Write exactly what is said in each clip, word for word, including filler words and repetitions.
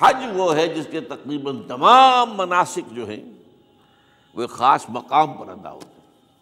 حج وہ ہے جس کے تقریباً تمام مناسک جو ہیں وہ ایک خاص مقام پر ادا ہوتے ہیں۔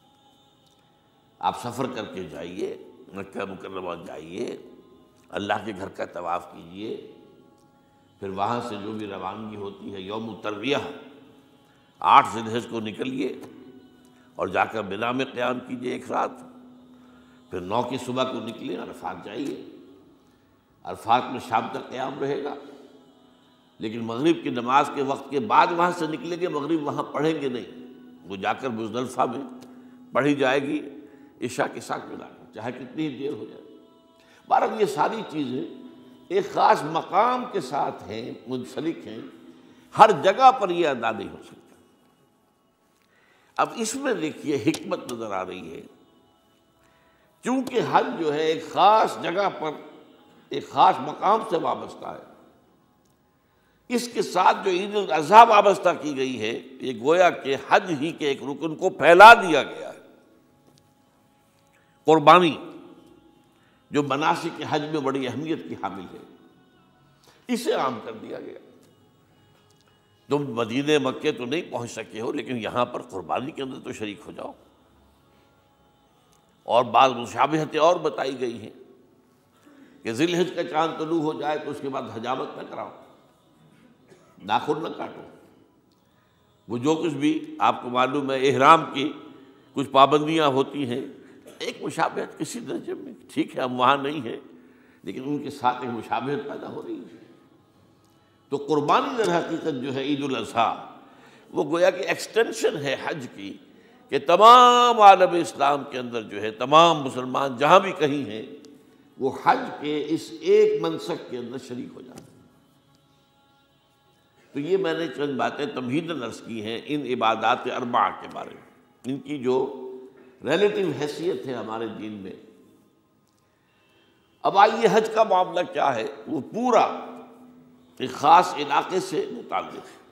آپ سفر کر کے جائیے، مکہ مکرمہ جائیے، اللہ کے گھر کا طواف کیجیے، پھر وہاں سے جو بھی روانگی ہوتی ہے یوم الترویہ آٹھ ذی الحجہ کو نکلیے اور جا کر منا میں قیام کیجیے ایک رات، پھر نو کی صبح کو نکلیں عرفات جائیے، عرفات میں شام تک قیام رہے گا، لیکن مغرب کی نماز کے وقت کے بعد وہاں سے نکلیں گے، مغرب وہاں پڑھیں گے نہیں، وہ جا کر مزدلفہ میں پڑھی جائے گی عشاء کے ساتھ ملا کر، چاہے کتنی ہی دیر ہو جائے۔ بہرحال یہ ساری چیزیں ایک خاص مقام کے ساتھ ہیں، منسلک ہیں، ہر جگہ پر یہ ادا نہیں ہو سکتا۔ اب اس میں دیکھیے حکمت نظر آ رہی ہے، چونکہ حج جو ہے ایک خاص جگہ پر ایک خاص مقام سے وابستہ ہے، اس کے ساتھ جو عید الاضحیٰ وابستہ کی گئی ہے، یہ گویا کہ حج ہی کے ایک رکن کو پھیلا دیا گیا ہے۔ قربانی جو مناسک حج میں بڑی اہمیت کی حامل ہے، اسے عام کر دیا گیا۔ تم مدینے مکے تو نہیں پہنچ سکے ہو، لیکن یہاں پر قربانی کے اندر تو شریک ہو جاؤ۔ اور بعض مشابہتیں اور بتائی گئی ہیں کہ ذی الحجہ کا چاند طلوع ہو جائے تو اس کے بعد حجامت نہ کراؤ، ناخن نہ کاٹو، وہ جو کچھ بھی آپ کو معلوم ہے احرام کی کچھ پابندیاں ہوتی ہیں، ایک مشابہت کسی درجے میں، ٹھیک ہے ہم وہاں نہیں ہیں لیکن ان کے ساتھ ایک مشابہت پیدا ہو رہی ہے۔ تو قربانی در حقیقت جو ہے عید الاضحیٰ وہ گویا کہ ایکسٹینشن ہے حج کی، کہ تمام عالم اسلام کے اندر جو ہے تمام مسلمان جہاں بھی کہیں ہیں وہ حج کے اس ایک منسک کے اندر شریک ہو جاتے ہیں۔ تو یہ میں نے چند باتیں تمہیداً عرض کی ہیں ان عبادات اربعہ کے بارے میں، ان کی جو ریلیٹیو حیثیت ہے ہمارے دین میں۔ اب آئیے حج کا معاملہ کیا ہے، وہ پورا ایک خاص علاقے سے متعلق ہے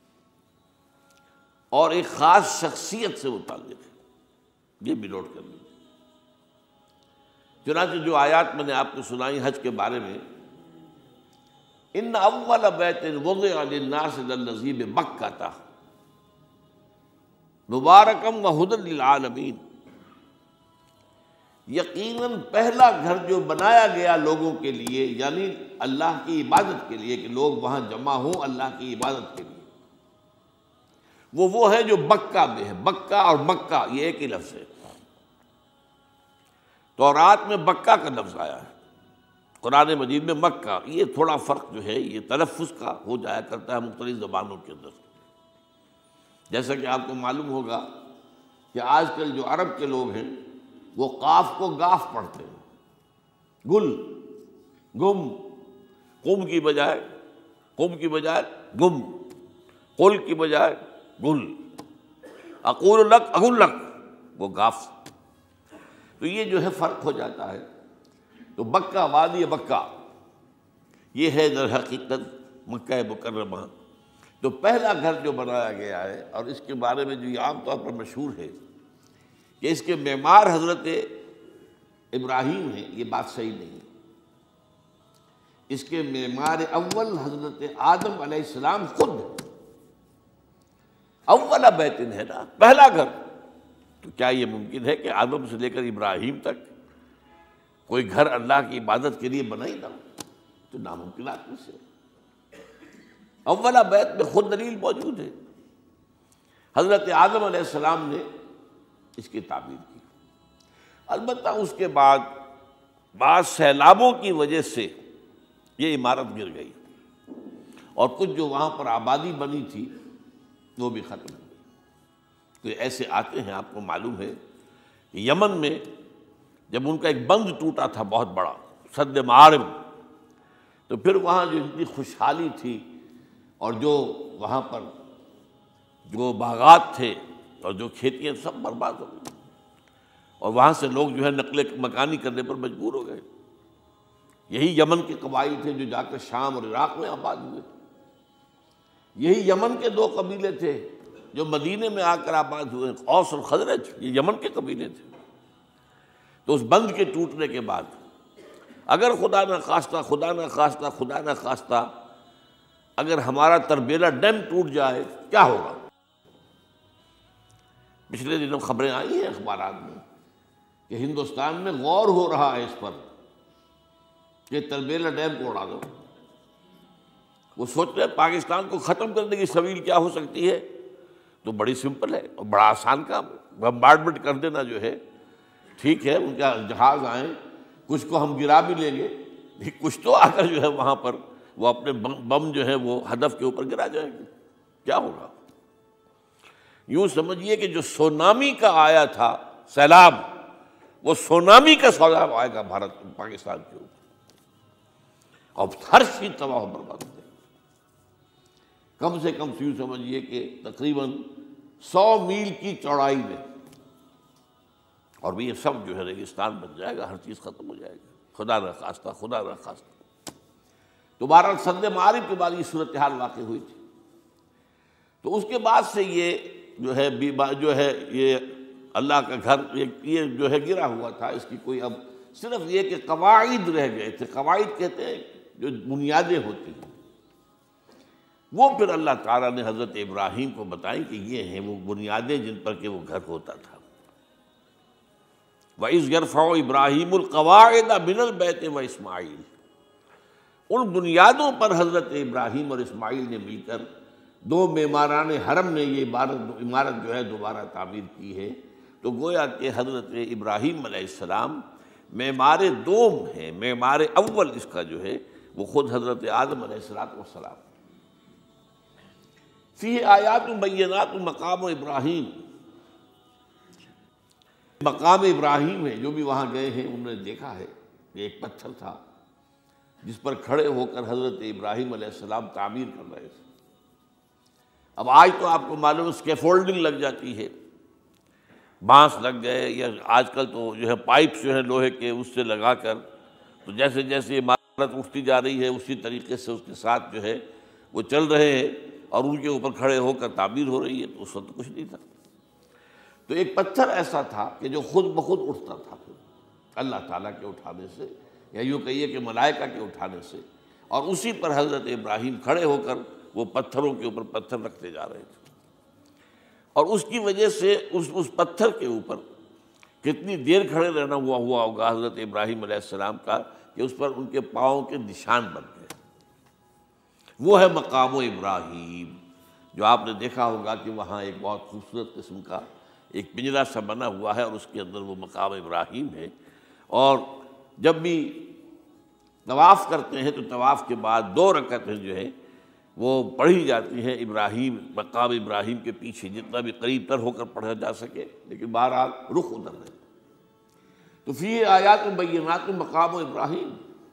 اور ایک خاص شخصیت سے متعلق ہے، یہ بھی نوٹ کر لیجیے۔ چنانچہ جو آیات میں نے آپ کو سنائی حج کے بارے میں، ان اول بیت وضع للناس للذی ببکۃ مبارکا وہدی للعالمین، یقیناً پہلا گھر جو بنایا گیا لوگوں کے لیے، یعنی اللہ کی عبادت کے لیے، کہ لوگ وہاں جمع ہوں اللہ کی عبادت کے لیے، وہ وہ ہے جو بکہ میں ہے۔ بکہ اور مکہ یہ ایک ہی لفظ ہے، تورات میں بکہ کا لفظ آیا ہے، قرآن مجید میں مکہ۔ یہ تھوڑا فرق جو ہے یہ تلفظ کا ہو جایا کرتا ہے مختلف زبانوں کے اندر، جیسا کہ آپ کو معلوم ہوگا کہ آج کل جو عرب کے لوگ ہیں وہ قاف کو گاف پڑھتے ہیں، گل گم، قم کی بجائے قم کی بجائے گم، قل کی بجائے گل، اقول لک اقول لک، وہ گاف۔ تو یہ جو ہے فرق ہو جاتا ہے۔ تو بکہ، وادی بکہ، یہ ہے در حقیقت مکہ مکرمہ۔ تو پہلا گھر جو بنایا گیا ہے، اور اس کے بارے میں جو یہ عام طور پر مشہور ہے کہ اس کے معمار حضرت ابراہیم ہیں، یہ بات صحیح نہیں ہے۔ اس کے معمار اول حضرت آدم علیہ السلام خود ہیں۔ اول بیت ہے نا، پہلا گھر، تو کیا یہ ممکن ہے کہ آدم سے لے کر ابراہیم تک کوئی گھر اللہ کی عبادت کے لیے بنا ہی نہ ہو؟ تو ناممکنات میں سے اولا بیت میں خود دلیل موجود ہے۔ حضرت آدم علیہ السلام نے اس کی تعبیر کی، البتہ اس کے بعد بعض سیلابوں کی وجہ سے یہ عمارت گر گئی اور کچھ جو وہاں پر آبادی بنی تھی وہ بھی ختم ہو گئی۔ تو ایسے آتے ہیں، آپ کو معلوم ہے کہ یمن میں جب ان کا ایک بند ٹوٹا تھا بہت بڑا، سد معارم، تو پھر وہاں جو اتنی خوشحالی تھی اور جو وہاں پر جو باغات تھے اور جو کھیتیاں سب برباد ہو گئی، اور وہاں سے لوگ جو ہے نقل مکانی کرنے پر مجبور ہو گئے۔ یہی یمن کے قبائل تھے جو جا کر شام اور عراق میں آباد ہوئے، یہی یمن کے دو قبیلے تھے جو مدینے میں آ کر آباد ہوئے، اوس اور خزرج، یہ یمن کے قبیلے تھے۔ تو اس بند کے ٹوٹنے کے بعد اگر خدا نہ خواستہ خدا نہ خواستہ خدا نہ خواستہ اگر ہمارا تربیلا ڈیم ٹوٹ جائے کیا ہوگا؟ پچھلے دنوں خبریں آئی ہیں اخبارات میں کہ ہندوستان میں غور ہو رہا ہے اس پر کہ تربیلا ڈیم کو اڑا دو۔ وہ سوچ رہے ہیں پاکستان کو ختم کرنے کی سبیل کیا ہو سکتی ہے، تو بڑی سمپل ہے اور بڑا آسان کام ہے، بمبارڈمنٹ کر دینا جو ہے۔ ٹھیک ہے ان کا جہاز آئیں، کچھ کو ہم گرا بھی لیں گے، لیکن کچھ تو آ کر جو ہے وہاں پر وہ اپنے بم جو ہے وہ ہدف کے اوپر گرا جائیں گے، کیا ہوگا؟ یوں سمجھیے کہ جو سونامی کا آیا تھا سیلاب، وہ سونامی کا سیلاب آئے گا بھارت پاکستان کے اوپر، اور ہر چیز تباہ و برباد ہو جائے گی۔ کم سے کم یوں سمجھیے کہ تقریباً سو میل کی چوڑائی میں، اور بھی یہ سب جو ہے ریگستان بن جائے گا، ہر چیز ختم ہو جائے گی، خدا نہ خواستہ خدا نہ خواستہ۔ تو بہرحال سد معارف کے بعد یہ صورتحال واقع ہوئی تھی۔ تو اس کے بعد سے یہ جو ہے جو ہے یہ اللہ کا گھر یہ جو ہے گرا ہوا تھا، اس کی کوئی اب صرف یہ کہ قواعد رہ گئے تھے۔ قواعد کہتے ہیں جو بنیادیں ہوتی ہیں، وہ پھر اللہ تعالیٰ نے حضرت ابراہیم کو بتائی کہ یہ ہیں وہ بنیادیں جن پر کہ وہ گھر ہوتا تھا۔ وَإِذْ يَرْفَعُ إِبْرَاهِيمُ الْقَوَاعِدَ مِنَ الْبَيْتِ وَإِسْمَاعِيلُ، ان بنیادوں پر حضرت ابراہیم اور اسماعیل نے مل کر دو معماران حرم نے یہ عمارت عمارت جو ہے دوبارہ تعمیر کی ہے۔ تو گویا کہ حضرت ابراہیم علیہ السلام معمار دوم ہیں، معمار اول اس کا جو ہے وہ خود حضرت آدم علیہ السلام والسلام۔ فیہ آیات بینات مقام ابراہیم، مقام ابراہیم ہے، جو بھی وہاں گئے ہیں انہوں نے دیکھا ہے کہ ایک پتھر تھا جس پر کھڑے ہو کر حضرت ابراہیم علیہ السلام تعمیر کر رہے تھے۔ اب آج تو آپ کو معلوم اسکیفولڈنگ لگ جاتی ہے، بانس لگ گئے، یا آج کل تو جو ہے پائپ جو ہے لوہے کے اس سے لگا کر، تو جیسے جیسے عمارت اٹھتی جا رہی ہے اسی طریقے سے اس کے ساتھ جو ہے وہ چل رہے ہیں اور ان کے اوپر کھڑے ہو کر تعمیر ہو رہی ہے۔ تو اس وقت کچھ نہیں تھا، تو ایک پتھر ایسا تھا کہ جو خود بخود اٹھتا تھا پھر اللہ تعالیٰ کے اٹھانے سے، یا یوں کہیے کہ ملائکہ کے اٹھانے سے، اور اسی پر حضرت ابراہیم کھڑے ہو کر وہ پتھروں کے اوپر پتھر رکھتے جا رہے تھے۔ اور اس کی وجہ سے اس اس پتھر کے اوپر کتنی دیر کھڑے رہنا ہوا ہوا ہوگا حضرت ابراہیم علیہ السلام کا کہ اس پر ان کے پاؤں کے نشان بن گئے۔ وہ ہے مقام ابراہیم، جو آپ نے دیکھا ہوگا کہ وہاں ایک بہت خوبصورت قسم کا ایک پنجرا سا بنا ہوا ہے، اور اس کے اندر وہ مقام ابراہیم ہے۔ اور جب بھی طواف کرتے ہیں تو طواف کے بعد دو رکعتیں جو ہے وہ پڑھی جاتی ہیں ابراہیم مقام ابراہیم کے پیچھے، جتنا بھی قریب تر ہو کر پڑھا جا سکے، لیکن بہرحال رخ ادھر ہے۔ تو فیہ آیات بینات مقام ابراہیم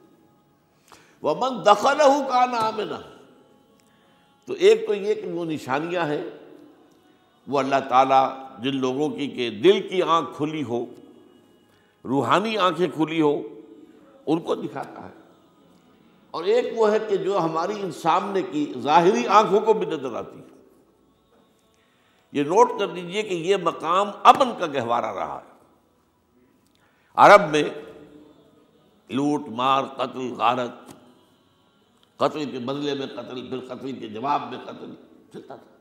ومن دخلہ کان آمنا۔ تو ایک تو یہ کہ وہ نشانیاں ہیں، وہ اللہ تعالیٰ جن لوگوں کی کہ دل کی آنکھ کھلی ہو، روحانی آنکھیں کھلی ہو، ان کو دکھاتا ہے، اور ایک وہ ہے کہ جو ہماری ان سامنے کی ظاہری آنکھوں کو بھی نظر آتی ہے۔ یہ نوٹ کر لیجئے کہ یہ مقام امن کا گہوارہ رہا ہے۔ عرب میں لوٹ مار، قتل غارت، قتل کے بدلے میں قتل، پھر قتل کے جواب میں قتل چلتا تھا،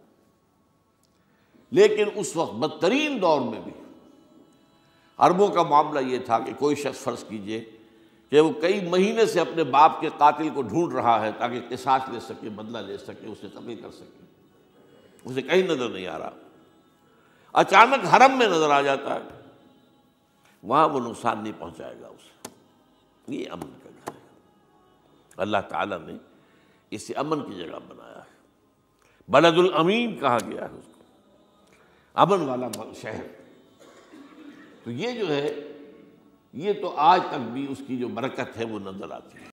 لیکن اس وقت بدترین دور میں بھی عربوں کا معاملہ یہ تھا کہ کوئی شخص فرض کیجئے کہ وہ کئی مہینے سے اپنے باپ کے قاتل کو ڈھونڈ رہا ہے تاکہ قصاص لے سکے، بدلہ لے سکے، اسے قتل کر سکے، اسے کہیں نظر نہیں آ رہا، اچانک حرم میں نظر آ جاتا ہے، وہاں وہ نقصان نہیں پہنچائے گا اسے۔ یہ امن کا گھر ہے، اللہ تعالیٰ نے اسے امن کی جگہ بنایا ہے، بلد الامین کہا گیا ہے اس کو، امن والا شہر۔ تو یہ جو ہے یہ تو آج تک بھی اس کی جو برکت ہے وہ نظر آتی ہے۔